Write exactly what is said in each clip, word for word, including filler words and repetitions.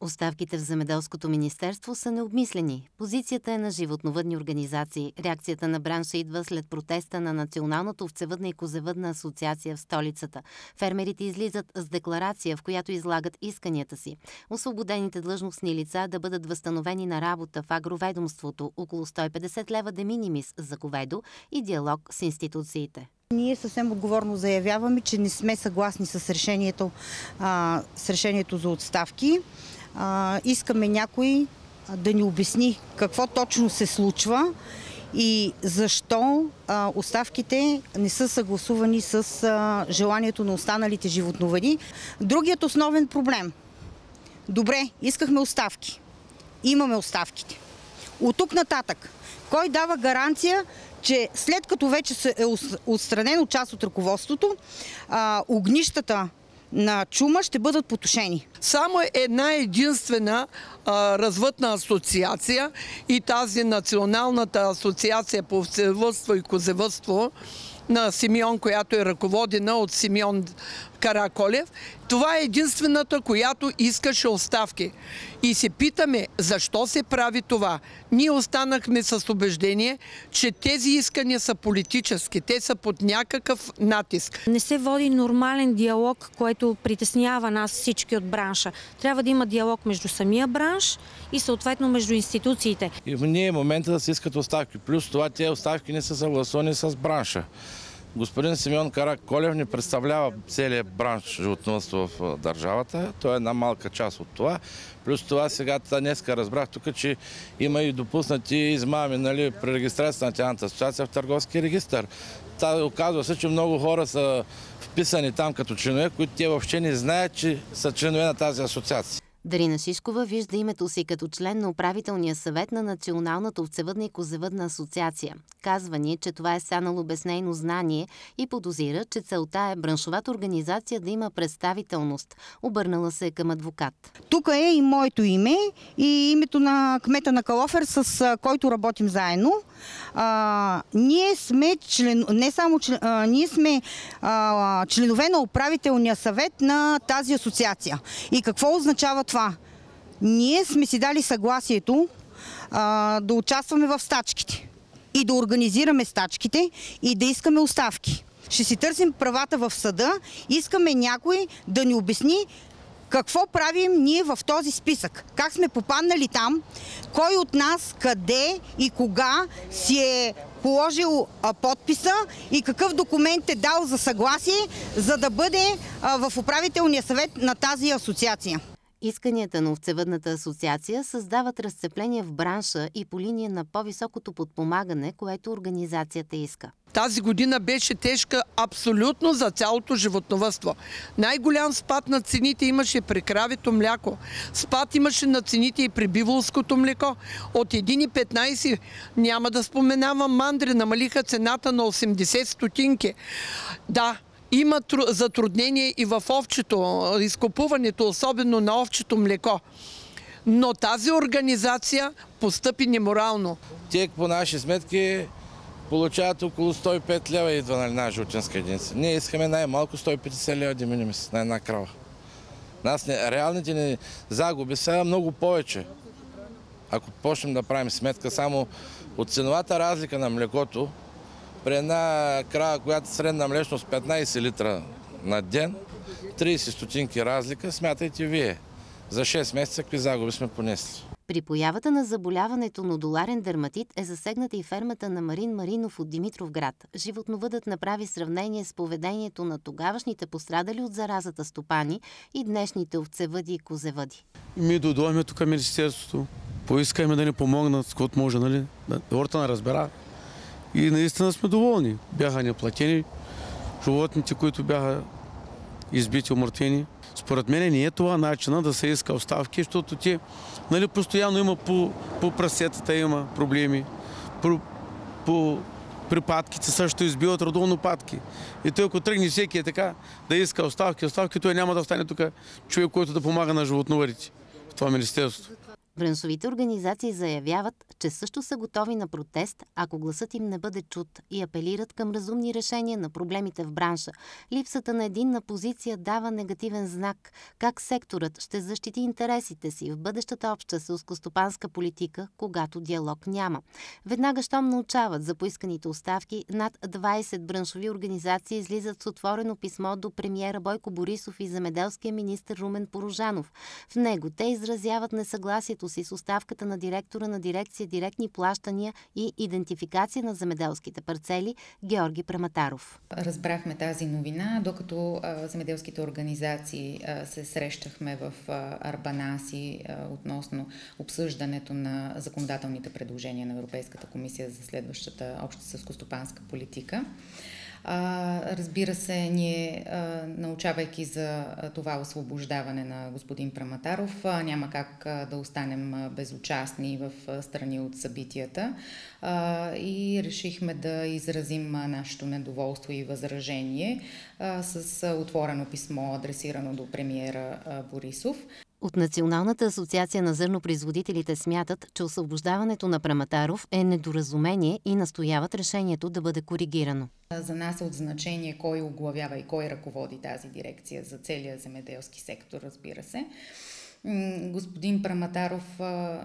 Оставките в Земеделското министерство са необмислени. Позицията е на животновъдни организации. Реакцията на бранша идва след протеста на Националната овцевъдна и козевъдна асоциация в столицата. Фермерите излизат с декларация, в която излагат исканията си. Освободените длъжностни лица да бъдат възстановени на работа в агроведомството, около сто и петдесет лева де минимис за говедо и диалог с институциите. Ние съвсем отговорно заявяваме, че не сме съгласни с решението, а, с решението за отставки. А, искаме някой да ни обясни какво точно се случва и защо а, оставките не са съгласувани с а, желанието на останалите животновъди. Другият основен проблем. Добре, искахме оставки. Имаме оставките. От тук нататък, кой дава гаранция, че след като вече е отстранено част от ръководството, а, огнищата на чума ще бъдат потушени? Само една единствена а, развъдна асоциация и тази Националната асоциация по овцевъдство и козевъдство на Симеон, която е ръководена от Симеон Караколев. Това е единствената, която искаше оставки. И се питаме, защо се прави това? Ние останахме с убеждение, че тези искания са политически. Те са под някакъв натиск. Не се води нормален диалог, който притеснява нас всички от бранша. Трябва да има диалог между самия бранш и съответно между институциите. И в ние е момента да се искат оставки. Плюс това, тези оставки не са съгласувани с бранша. Господин Симеон Караколев не представлява целият бранш животновъдство в държавата. Той е една малка част от това. Плюс това сега днеска разбрах тук, че има и допуснати измами, нали, при регистрацията на тяхната асоциация в търговски регистър. Та, оказва се, че много хора са вписани там като членове, които те въобще не знаят, че са членове на тази асоциация. Дарина Шишкова вижда името си като член на управителния съвет на Националната овцевъдна и козевъдна асоциация. Казва ни, че това е станало без нейно знание и подозира, че целта е браншовата организация да има представителност. Обърнала се към адвокат. Тук е и моето име и името на кмета на Калофер, с който работим заедно. А, ние сме, член, не само член, а, ние сме а, членове на управителния съвет на тази асоциация. И какво означава това? Ние сме си дали съгласието а, да участваме в стачките и да организираме стачките и да искаме оставки. Ще си търсим правата в съда, искаме някой да ни обясни какво правим ние в този списък, как сме попаднали там, кой от нас, къде и кога си е положил а, подписа и какъв документ е дал за съгласие, за да бъде а, в управителния съвет на тази асоциация. Исканията на овцевъдната асоциация създават разцепление в бранша и по линия на по-високото подпомагане, което организацията иска. Тази година беше тежка абсолютно за цялото животновъдство. Най-голям спад на цените имаше при кравето мляко. Спад имаше на цените и при биволското млеко. От един и петнайсет, няма да споменавам мандри, намалиха цената на осемдесет стотинки. Да, има затруднение и в овчето, изкупуването, особено на овчето млеко. Но тази организация постъпи неморално. Те по наши сметки получават около сто и пет лева идва на една животинска единица. Ние искаме най-малко сто и петдесет лева де минимис на една крава. Нас не, реалните ни загуби са много повече. Ако почнем да правим сметка само от ценовата разлика на млекото, при една крава, която средна млечност петнайсет литра на ден, трийсет стотинки разлика, смятайте вие. За шест месеца какви загуби сме понесли. При появата на заболяването нодуларен дерматит е засегната и фермата на Марин Маринов от Димитровград. Животновъдът направи сравнение с поведението на тогавашните пострадали от заразата стопани и днешните овцевъди и козевъди. Ми дойдохме тук в министерството, поискаме да ни помогнат, с което може, нали? Хората не разбера. И наистина сме доволни. Бяха неплатени животните, които бяха избити, умъртвени. Според мен не е това начина да се иска оставки, защото те, нали, постоянно има по, по прасетата има проблеми, по, по припадките също избиват редовно патки. И той, ако тръгне всеки е така да иска оставки, оставки, той няма да стане тук човек, който да помага на животновъдите в това министерство. Браншовите организации заявяват, че също са готови на протест, ако гласът им не бъде чут, и апелират към разумни решения на проблемите в бранша. Липсата на единна позиция дава негативен знак как секторът ще защити интересите си в бъдещата обща селскостопанска политика, когато диалог няма. Веднага щом научават за поисканите оставки, над двайсет браншови организации излизат с отворено писмо до премиера Бойко Борисов и земеделския министър Румен Порожанов. В него те изразяват несъгласието си с оставката на директора на дирекция директни плащания и идентификация на земеделските парцели Георги Праматаров. Разбрахме тази новина, докато а, земеделските организации а, се срещахме в а, Арбанаси а, относно обсъждането на законодателните предложения на Европейската комисия за следващата обща селскостопанска политика. А, разбира се, ние, а, научавайки за а, това освобождаване на господин Праматаров, а, няма как а, да останем а, безучастни в а, страни от събитията а, и решихме да изразим а, нашето недоволство и възражение а, с а, отворено писмо, адресирано до премиера а, Борисов. От Националната асоциация на зърнопроизводителите смятат, че освобождаването на Праматаров е недоразумение и настояват решението да бъде коригирано. За нас е от значение кой оглавява и кой ръководи тази дирекция за целия земеделски сектор, разбира се. Господин Праматаров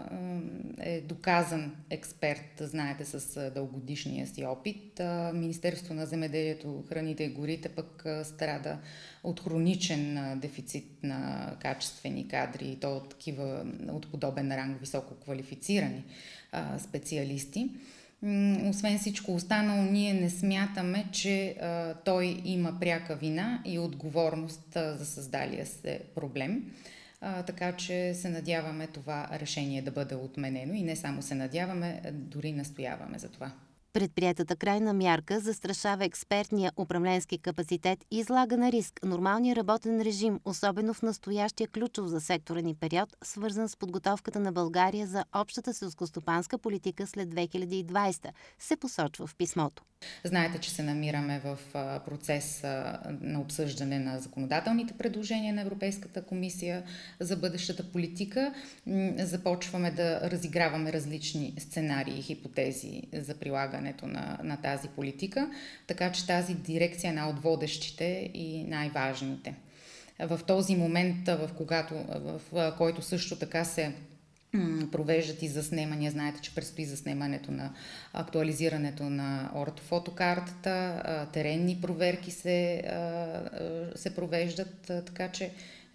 е доказан експерт, знаете, с дългогодишния си опит. Министерството на земеделието, храните и горите пък страда от хроничен дефицит на качествени кадри и то от такива от подобен ранг високо квалифицирани специалисти. Освен всичко останало, ние не смятаме, че а, той има пряка вина и отговорност а, за създалия се проблем. А, така че се надяваме това решение да бъде отменено и не само се надяваме, дори настояваме за това. Предприетата крайна мярка застрашава експертния управленски капацитет и излага на риск нормалния работен режим, особено в настоящия ключов за сектора ни период, свързан с подготовката на България за общата селскостопанска политика след две хиляди и двайсета, се посочва в писмото. Знаете, че се намираме в процес на обсъждане на законодателните предложения на Европейската комисия за бъдещата политика. Започваме да разиграваме различни сценарии и хипотези за прилагането на, на тази политика, така че тази дирекция е една от водещите и най-важните. В този момент, в, когато, в който също така се провеждат и заснемания. Знаете, че предстои заснемането на актуализирането на ортофотокартата, теренни проверки се, се провеждат, така че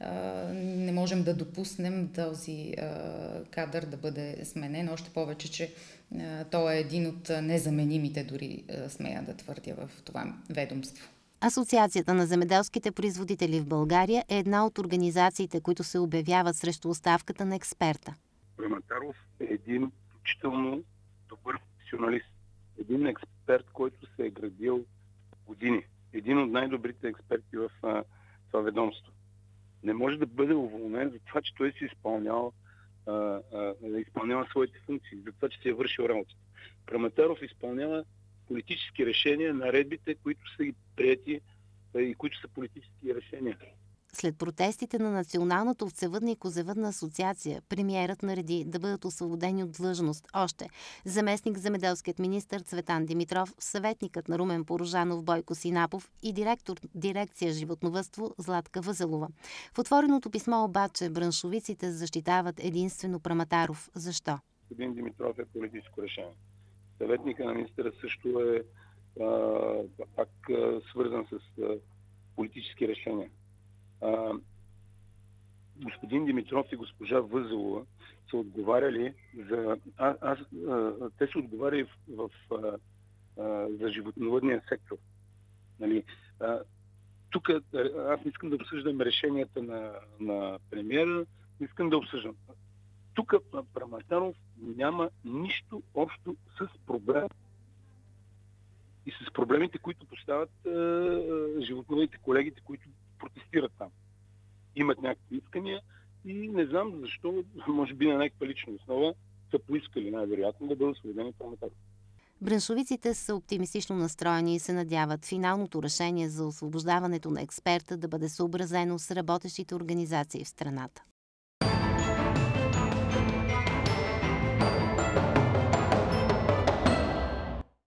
не можем да допуснем този кадър да бъде сменен, още повече, че той е един от незаменимите, дори смея да твърдя, в това ведомство. Асоциацията на земеделските производители в България е една от организациите, които се обявяват срещу оставката на експерта. Праматаров е един изключително добър професионалист. Един експерт, който се е градил години. Един от най-добрите експерти в а, това ведомство. Не може да бъде уволнен за това, че той си изпълнява, а, а, изпълнява своите функции, за това, че си е вършил работата. Праматаров изпълнява политически решения, наредбите, които са и приети и които са политически решения. След протестите на Националната овцевъдна и козевъдна асоциация, премиерът нареди да бъдат освободени от длъжност още заместник земеделският министър Цветан Димитров, съветникът на Румен Порожанов Бойко Синапов и директор дирекция животновъдство Златка Възелова. В отвореното писмо обаче браншовиците защитават единствено Праматаров. Защо? Господин Димитров е политическо решение. Съветника на министъра също е а, пак а, свързан с а, политически решения. А, господин Димитров и госпожа Възелова са отговаряли за... А, аз, а, те са отговаряли в, в, а, а, за животновъдния сектор. Нали? А, тук аз не искам да обсъждам решенията на, на премиера, не искам да обсъждам. Тук Праматаров няма нищо общо с проблем и с проблемите, които поставят а, животновъдите колегите, които протестират там. Имат някакви искания и не знам защо, може би на някаква лична основа, са поискали най-вероятно да бъдат освободени Праматаров. Браншовиците са оптимистично настроени и се надяват финалното решение за освобождаването на експерта да бъде съобразено с работещите организации в страната.